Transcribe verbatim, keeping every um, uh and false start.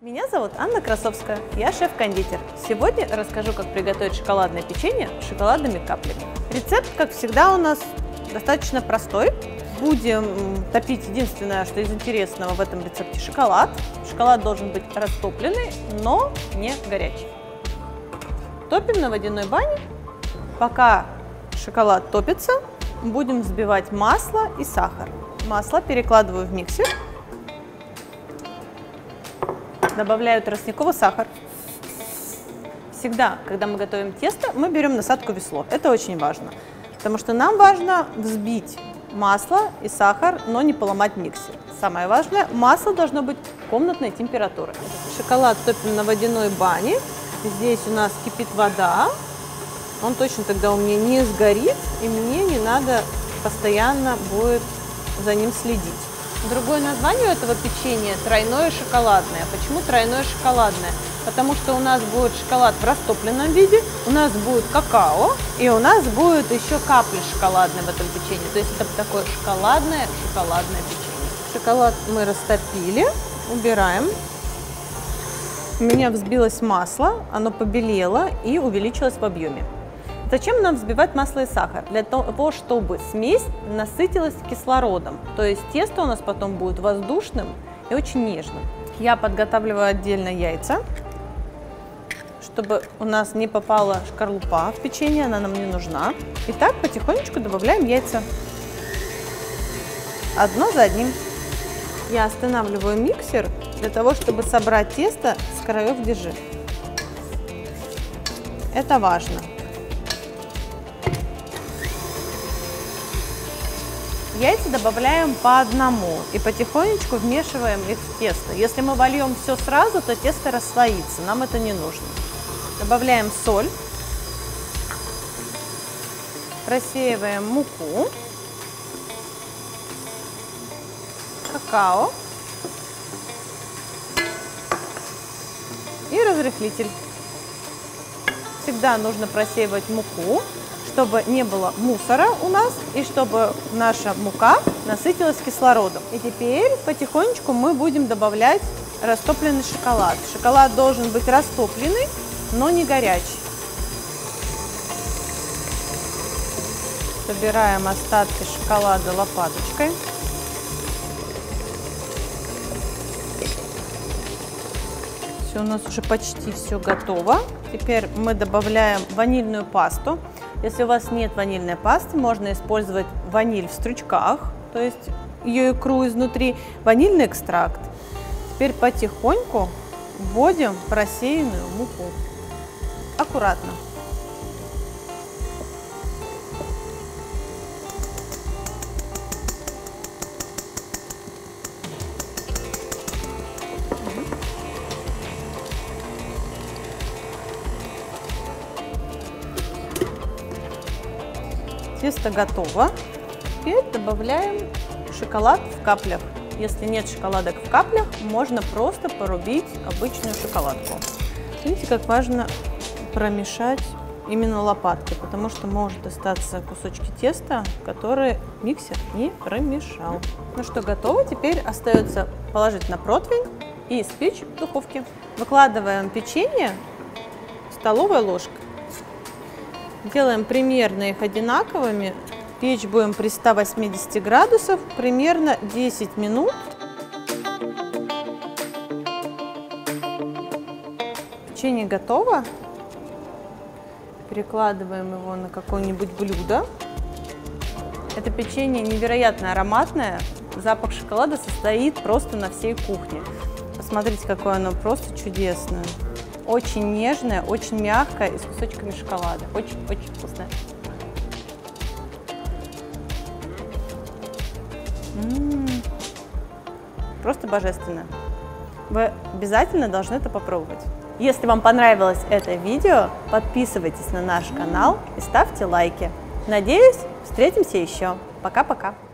Меня зовут Анна Красовская, я шеф-кондитер. Сегодня расскажу, как приготовить шоколадное печенье с шоколадными каплями. Рецепт, как всегда, у нас достаточно простой. Будем топить, единственное, что из интересного в этом рецепте, шоколад. Шоколад должен быть растопленный, но не горячий. Топим на водяной бане. Пока шоколад топится, будем взбивать масло и сахар. Масло перекладываю в миксер. Добавляю тростниковый сахар. Всегда, когда мы готовим тесто, мы берем насадку весло. Это очень важно, потому что нам важно взбить масло и сахар, но не поломать миксер. Самое важное, масло должно быть комнатной температуры. Шоколад топим на водяной бане. Здесь у нас кипит вода. Он точно тогда у меня не сгорит, и мне не надо постоянно будет за ним следить. Другое название у этого печенья – тройное шоколадное. Почему тройное шоколадное? Потому что у нас будет шоколад в растопленном виде, у нас будет какао, и у нас будет еще капли шоколадные в этом печенье. То есть это такое шоколадное шоколадное печенье. Шоколад мы растопили, убираем. У меня взбилось масло, оно побелело и увеличилось в объеме. Зачем нам взбивать масло и сахар? Для того, чтобы смесь насытилась кислородом. То есть тесто у нас потом будет воздушным и очень нежным. Я подготавливаю отдельно яйца, чтобы у нас не попала шкарлупа в печенье, она нам не нужна. И так потихонечку добавляем яйца. Одно за одним. Я останавливаю миксер для того, чтобы собрать тесто с краев держи. Это важно. Яйца добавляем по одному и потихонечку вмешиваем их в тесто. Если мы вольем все сразу, то тесто расслоится, нам это не нужно. Добавляем соль, просеиваем муку, какао и разрыхлитель. Всегда нужно просеивать муку, чтобы не было мусора у нас и чтобы наша мука насытилась кислородом. И теперь потихонечку мы будем добавлять растопленный шоколад. Шоколад должен быть растопленный, но не горячий. Собираем остатки шоколада лопаточкой. Все, у нас уже почти все готово. Теперь мы добавляем ванильную пасту. Если у вас нет ванильной пасты, можно использовать ваниль в стручках, то есть ее икру изнутри, ванильный экстракт. Теперь потихоньку вводим просеянную муку. Аккуратно. Тесто готово. Теперь добавляем шоколад в каплях. Если нет шоколадок в каплях, можно просто порубить обычную шоколадку. Видите, как важно промешать именно лопаткой, потому что может остаться кусочки теста, которые миксер не промешал. Ну что, готово. Теперь остается положить на противень и испечь в духовке. Выкладываем печенье столовой ложкой. Делаем примерно их одинаковыми. Печь будем при ста восьмидесяти градусах примерно десять минут. Печенье готово. Перекладываем его на какое-нибудь блюдо. Это печенье невероятно ароматное. Запах шоколада состоит просто на всей кухне. Посмотрите, какое оно просто чудесное. Очень нежная, очень мягкая и с кусочками шоколада. Очень-очень вкусная. М-м-м. Просто божественно. Вы обязательно должны это попробовать. Если вам понравилось это видео, подписывайтесь на наш канал и ставьте лайки. Надеюсь, встретимся еще. Пока-пока.